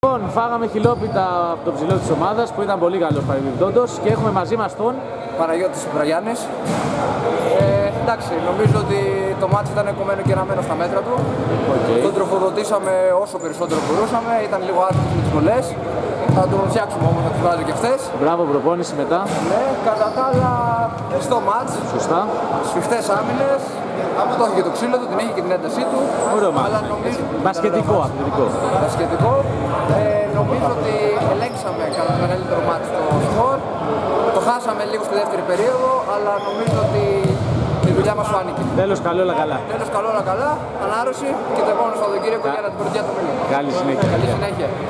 Λοιπόν, φάγαμε χιλόπιτα από το ψηλό της ομάδας που ήταν πολύ καλός παρεμπιπτόντως και έχουμε μαζί μας τον Παναγιώτης Βραγιάννης. Εντάξει, νομίζω ότι το μάτι ήταν κομμένο και ραμμένο στα μέτρα του. Τον τροφοδοτήσαμε όσο περισσότερο μπορούσαμε, ήταν λίγο άτυχος με τις βολές. Θα τον φτιάξουμε όμως να τις βάζει και αυτές. Μπράβο, προπόνηση μετά. Ναι, κατά τα άλλα στο μάτς. Σωστά. Σφιχτές άμυνες. Το είχε και το ξύλο του, την είχε και την έντασή του. Ωραίο μάτι. Αλλά νομίζω... Μπασκετικό, αθλητικό. Μπασκετικό. Νομίζω ότι ελέγξαμε κατά το καλύτερο μάτι στο σκορ. Το χάσαμε λίγο στη δεύτερη περίοδο, αλλά νομίζω ότι η δουλειά μας φάνηκε. Τέλος καλό, όλα καλά. Τέλος καλό, όλα καλά. Ανάρρωση και το επόμενο Σαββατοκύριακο για να την πρωτιά το μέλλον. Καλή συνέχεια. Καλή συνέχεια.